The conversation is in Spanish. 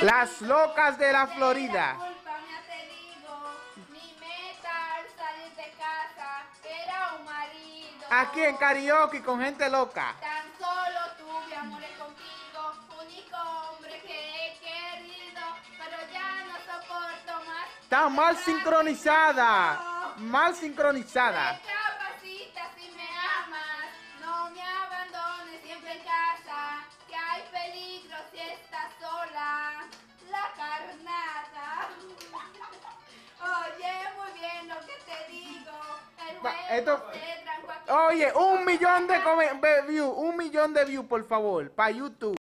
Las locas de la Florida. Culpa me ha tenido, mi meta al salir de casa era un marido. Aquí en karaoke con gente loca. Tan solo tuve amores contigo, único hombre que he querido, pero ya no soporto más. Está mal sincronizada. Mal sincronizada. Recapacitas si me amas, no me abandones siempre en casa, que hay peligro si estás sola. La carnada. Oye, muy bien lo que te digo. El Esto- juego se trancó aquí. Oye, 1 millón de views, 1 millón de views, por favor, para YouTube.